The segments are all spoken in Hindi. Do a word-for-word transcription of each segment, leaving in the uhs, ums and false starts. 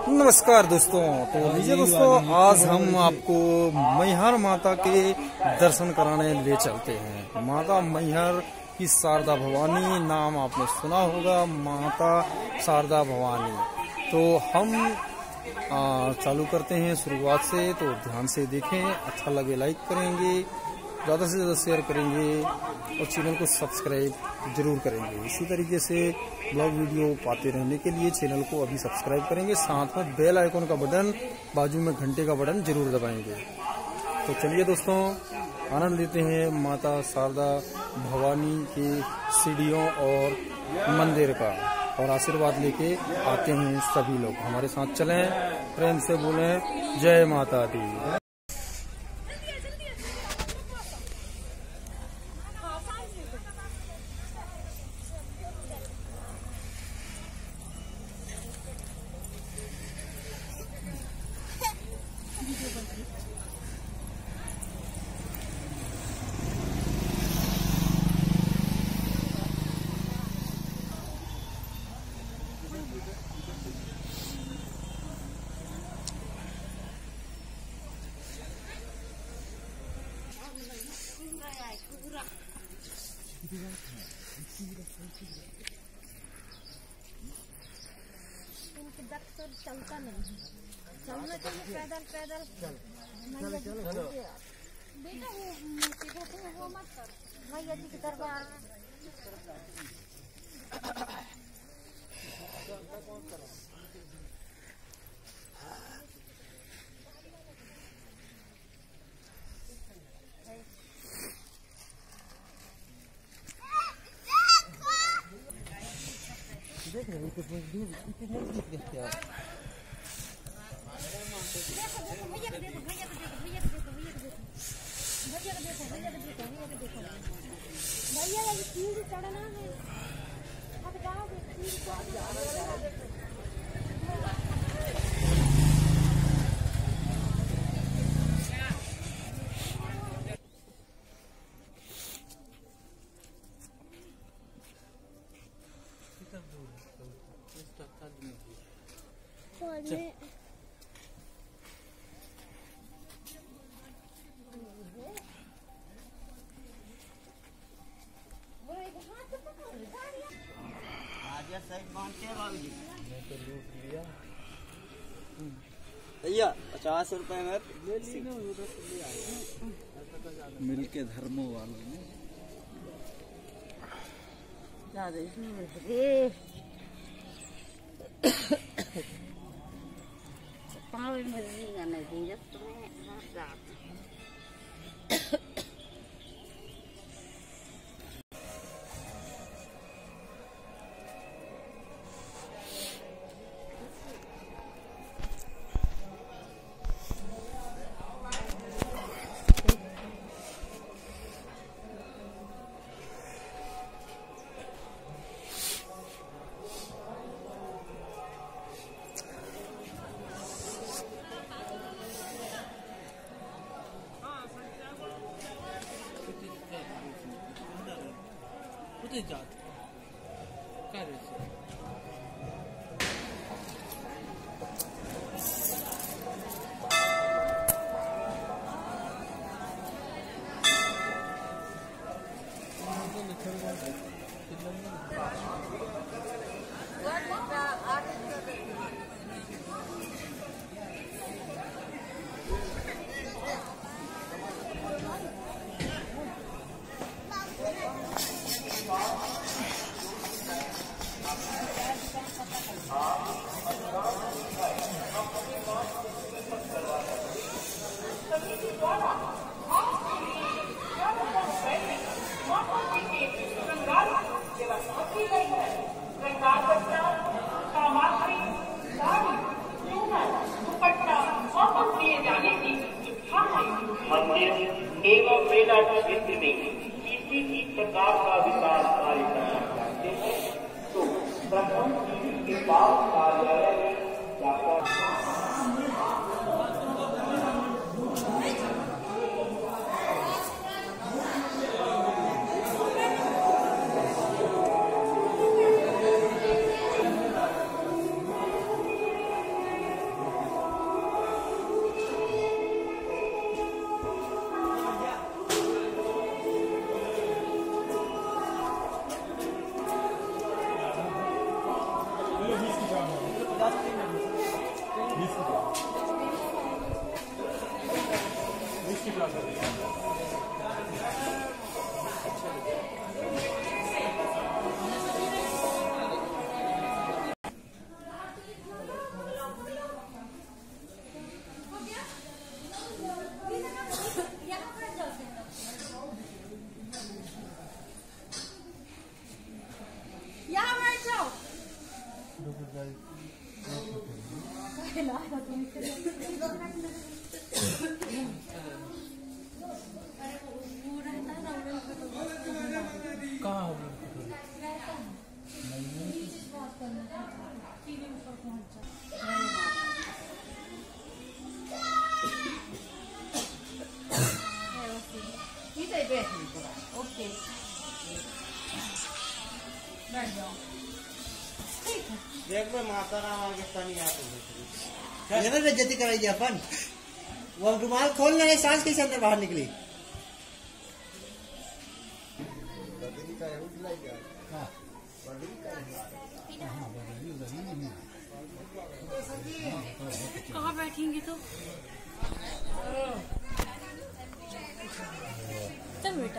नमस्कार दोस्तों। तो लीजिए दोस्तों, आज हम आपको मैहर माता के दर्शन कराने ले चलते हैं। माता मैहर की शारदा भवानी नाम आपने सुना होगा, माता शारदा भवानी। तो हम आ, चालू करते हैं शुरुआत से, तो ध्यान से देखें, अच्छा लगे लाइक करेंगे, ज़्यादा से ज़्यादा शेयर करेंगे और चैनल को सब्सक्राइब जरूर करेंगे। इसी तरीके से ब्लॉग वीडियो पाते रहने के लिए चैनल को अभी सब्सक्राइब करेंगे, साथ में बेल आइकन का बटन, बाजू में घंटे का बटन जरूर दबाएंगे। तो चलिए दोस्तों, आनंद लेते हैं माता शारदा भवानी के सीढ़ियों और मंदिर का, और आशीर्वाद लेके आते हैं सभी लोग। हमारे साथ चलें, प्रेम से बोलें जय माता दी। चलता नहीं, चलना चाहिए पैदल पैदल। बेटा वो वो मत कर, भैया जी के दरबार देख रहे हैं कितने दूर कितने दूर देखते हैं। देखो देखो भैया को देखो, भैया को देखो, भैया को देखो, भैया को देखो, भैया को देखो, भैया को देखो, भैया को देखो। भैया ये सीढ़ी चढ़ना है, अब जाओगे सीढ़ी चढ़। भैया पचास रुपए में मिल के धर्मों वालों ने जात एवं मेला क्षेत्र में किसी भी प्रकार का विकास कार्य करना चाहते हैं तो प्रथम के पास कार्यालय में जाकर ओके बैठ जाओ। देख भाई माता राम आगे पानी आते बेइज्जती कराई अपन। वो रुमाल खोल ले, सांस कैसे अंदर बाहर निकली। कहाँ बैठेंगे तो चल बेटा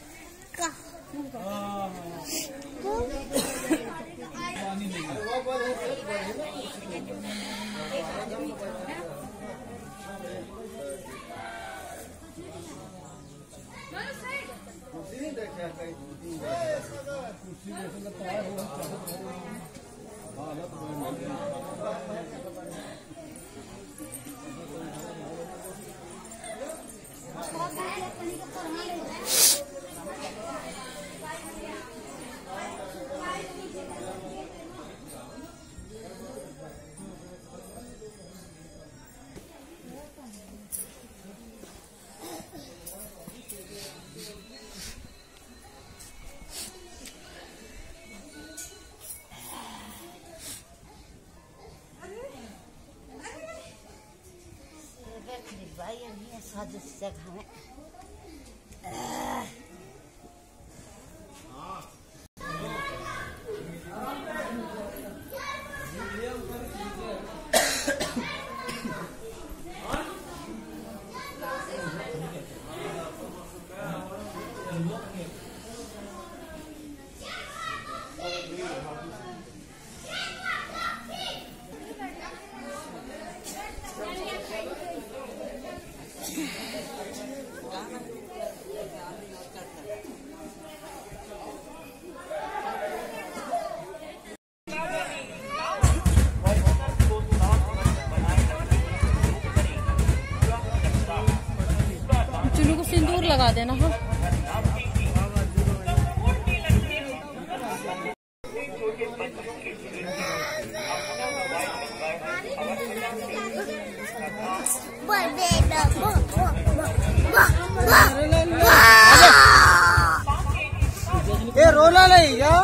भाई ये साजिश से खाने चुनू को सिंदूर लगा देना। हाँ ये रोना नहीं क्या?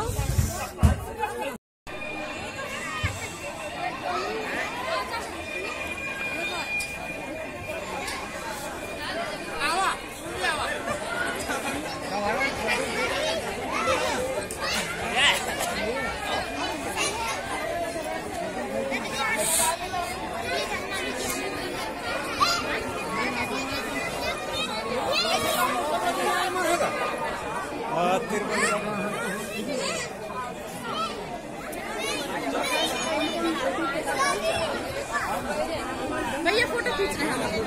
भैया फोटो खींच रहे हैं।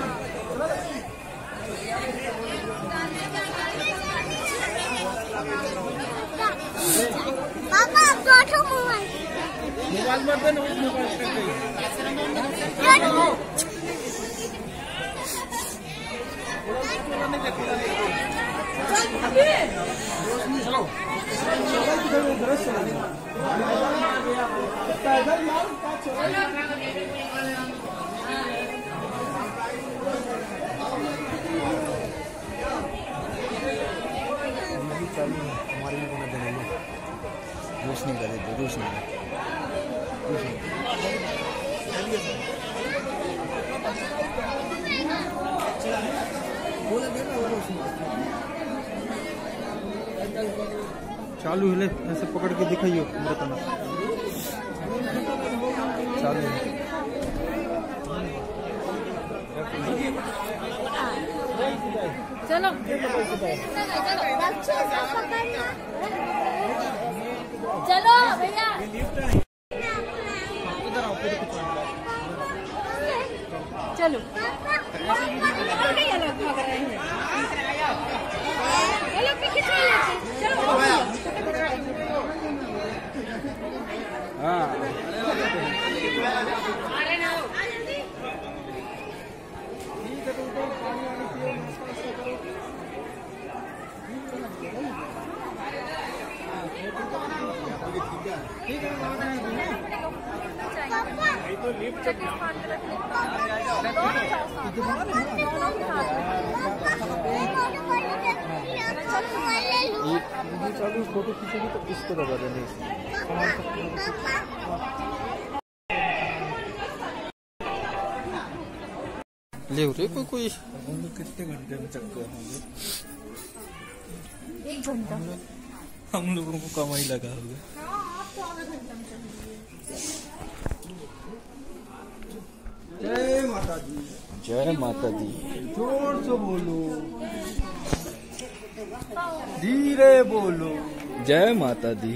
पापा फोटो मोबाइल मोबाइल मत दे, मोबाइल कर दे। हमारे लिए बना देने में रोशनी करे दो रोशनी चालू हिले ऐसे पकड़ के दिखाइयो बताना चालू है। चलो चलो भैया चलो चालू फोटो खींचोगी तो इसको दबा देंगे। ले रे कोई कोई कितने घंटे में चक्कर होंगे? एक घंटा हम लोगों को कमाई लगा होगा। जय माता दी। जय माता दी। जोर से बोलो, धीरे बोलो। जय माता दी।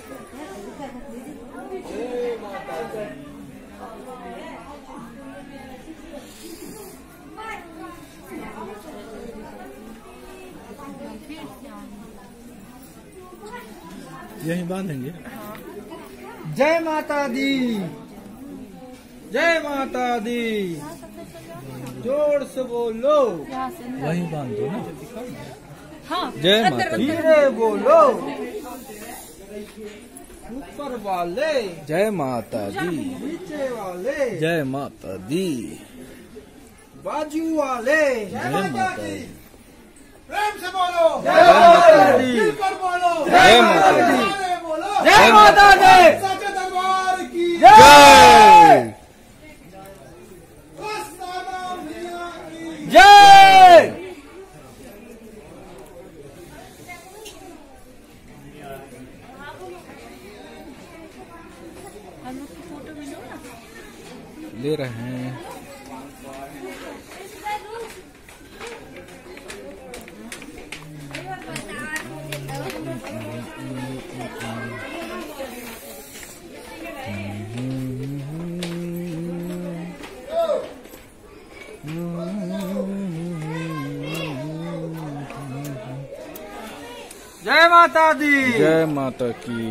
यहीं बांधेंगे। जय माता दी, जय माता दी, जोर से बोलो। वहीं बांध दो ना। हाँ जय माता दी। धीरे बोलो। ऊपर वाले, जय माता दी। नीचे वाले, जय माता दी। बाजू वाले, जय माता दी। प्रेम से बोलो, जय माता दी, मिलकर बोलो, जय माता दी। बोलो, जय माता दी, सच्चे दरबार की जय। मस्ताना मियां की जय। ले रहे हैं। जय माता दी। जय माता की।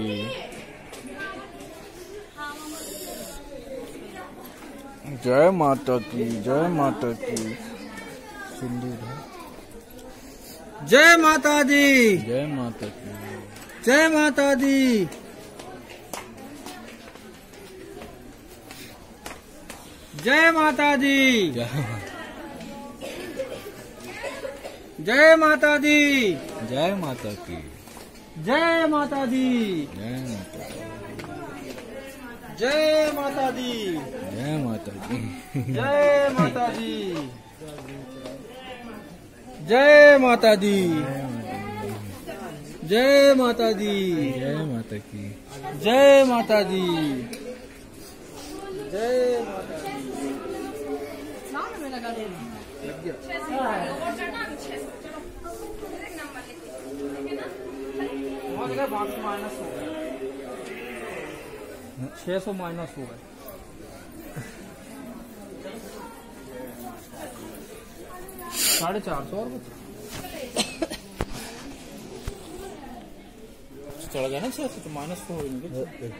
जय माता की। जय माता की। सिंदूर है। जय माता दी, जय माता की। जय माता दी, जय माता दी, जय माता। जय माता दी, जय माता की। जय माता दी, जय माता की। जय माता दी, जय माता की। जय माता दी, जय माता दी, जय माता की। जय माता दी, जय माता दी। माइनस हो गए, छह सौ माइनस हो गए। साढ़े चार सौ और चढ़ गया ना छह सौ, तो माइनस तो हो गए।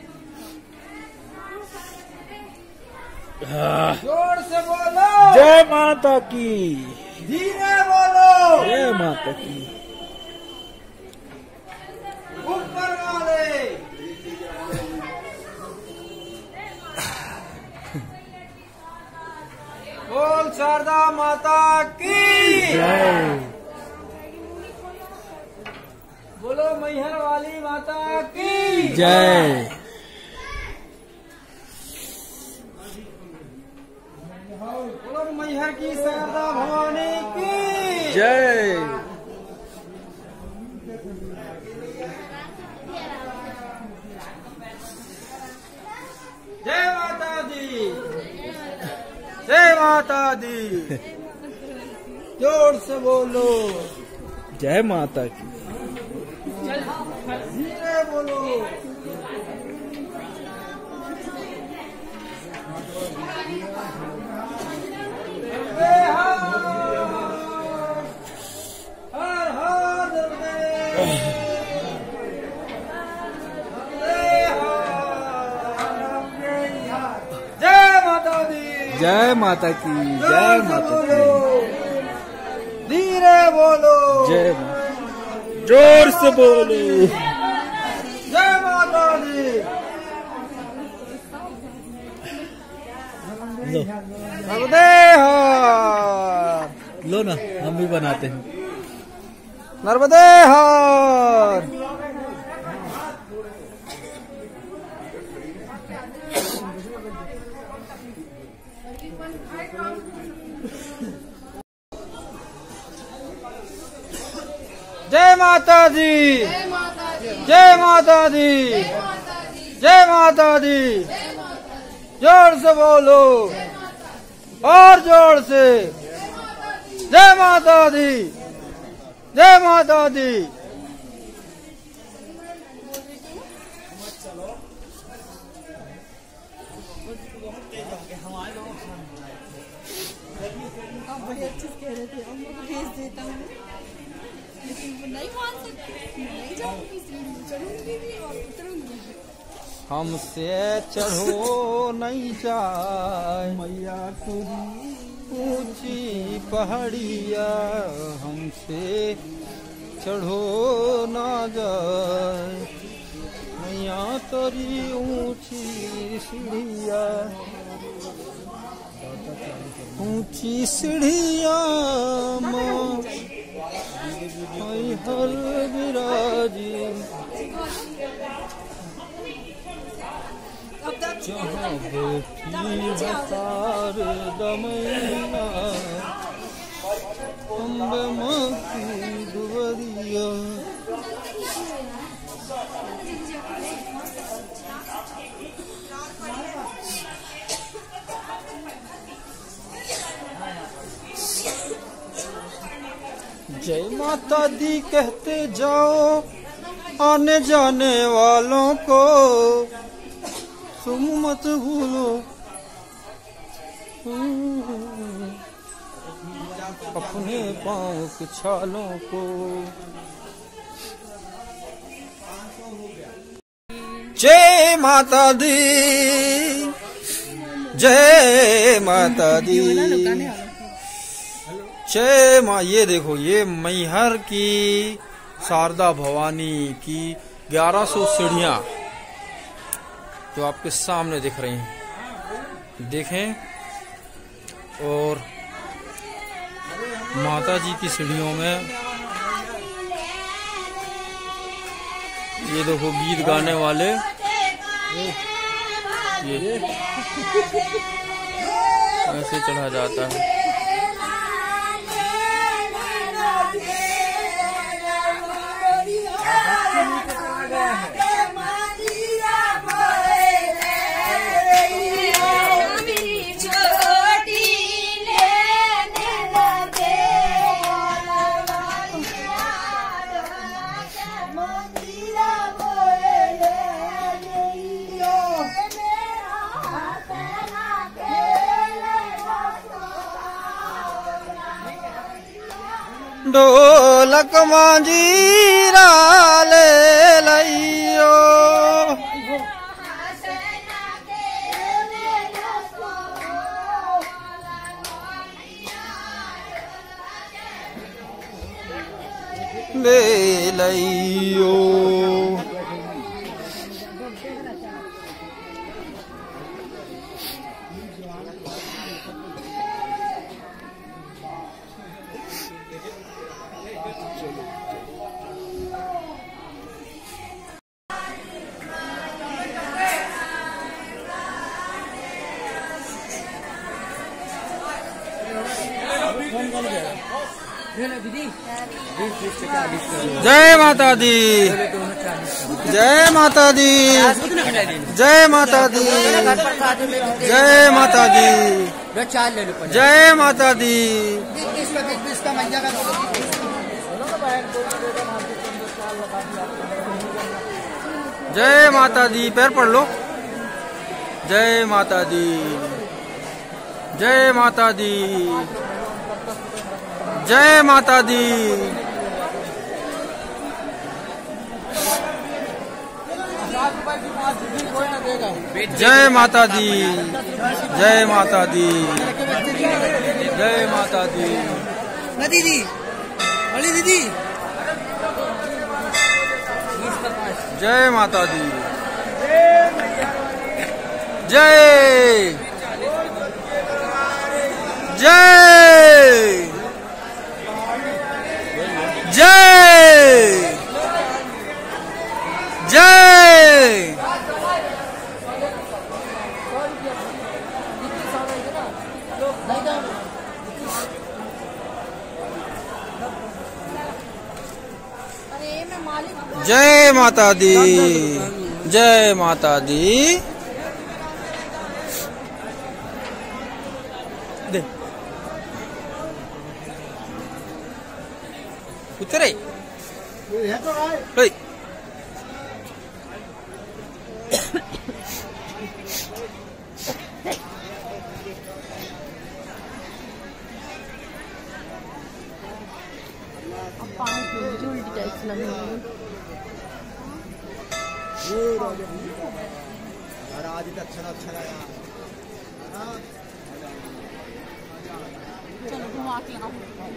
जोर से बोलो, जय माता की। धीरे बोलो, जय माता की। ऊपर वाले, बोल शारदा माता की जय। बोलो मैहर वाली माता की जय। बोलो मैहर की शारदा भवानी की जय। जय माता दी, जय माता दी, जोर से बोलो। जय माता की। धीरे बोलो। हर हर जय माता दी। जय माता की। जय माता की। धीरे बोलो। जय माता। जोर से बोलो। जय माता दी। लो नर्मदे हार। लो ना, हम भी बनाते हैं। नर्मदे हार। जय माता दी। जय माता दी। जय माता दी। जोर से बोलो और जोर से। जय माता दी। जय माता दी। बड़े अच्छे से कह रहे थे, हम लोग भेज देता हूँ, लेकिन वो नहीं मान सकते। नहीं जाऊंगी, चढ़ूंगी भी और उतरूंगी भी। हमसे चढ़ो नहीं जाए मैया तुरी ऊंची पहाड़िया, हमसे चढ़ो ना जाए मैया तोरी ऊंची सीढ़िया, ऊंची सीढ़िया माँ हर विराजी, जहाँ बेटी हतार दमैया अम्बे माँ की दुवरिया। जय माता दी कहते जाओ आने जाने वालों को, तुम मत भूलो अपने पाँव के छालों को। जय माता दी। जय माता दी। जय माँ। ये देखो, ये मैहर की शारदा भवानी की ग्यारह सौ सीढ़ियाँ जो आपके सामने दिख रही हैं, देखें। और माता जी की सीढ़ियों में ये देखो गीत गाने वाले, ये ऐसे चढ़ा जाता है। ढोलक मांजीरा ले लइयो, ले लइयो। जय माता दी। जय माता दी। जय माता दी। जय माता दी। चार ले लो पहले। जय माता दी। इसका इसका मैया का जय माता दी। पैर पढ़ लो। जय माता दी। जय माता दी। जय माता दी। जय माता दी। जय माता दी। जय माता दी। ना दीदी, अली दीदी। जय माता दी। जय जय जय जय। जय माता दी। जय माता दी। दे उतरे अच्छा अच्छा लगा। चलो घुमा के लाओ।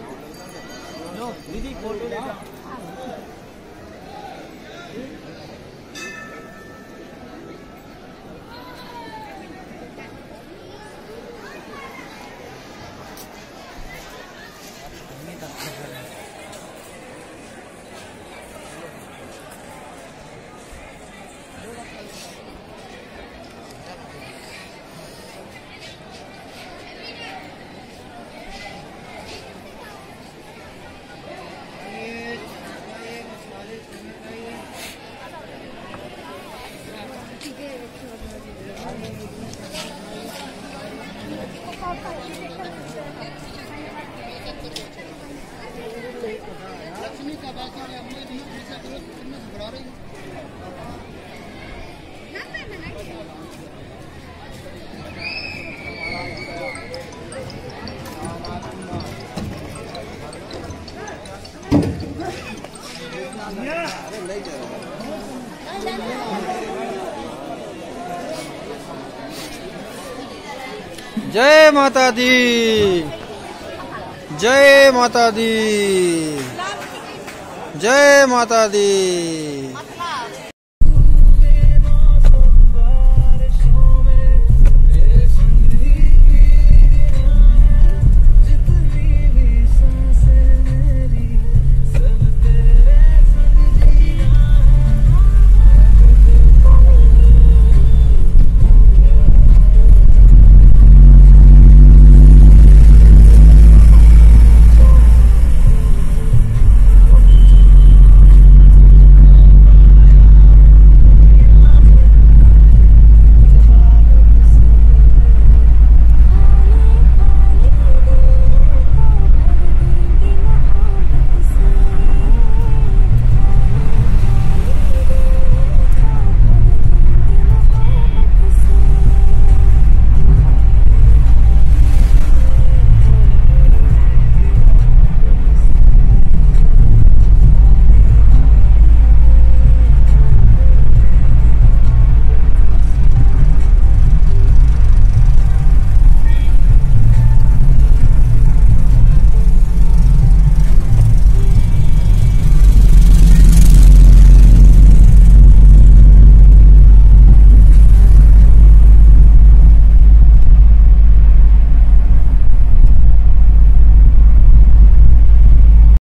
दीदी फोटो ले। जय माता दी। जय माता दी। जय माता दी।